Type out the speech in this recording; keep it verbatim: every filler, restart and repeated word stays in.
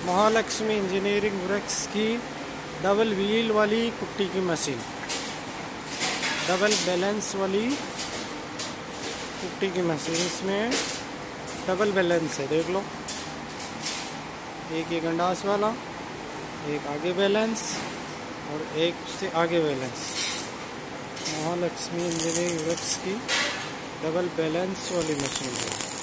Mahalakshmi engineering works की double wheel वाली कुट्टी की मशीन, डबल बैलेंस वाली कुट्टी की मशीन। इसमें डबल बैलेंस है, देख लो, एक ये गंडास वाला, एक आगे बैलेंस और एक उससे आगे बैलेंस। महालक्ष्मी इंजीनियरिंग वर्क्स की डबल बैलेंस वाली मशीन है।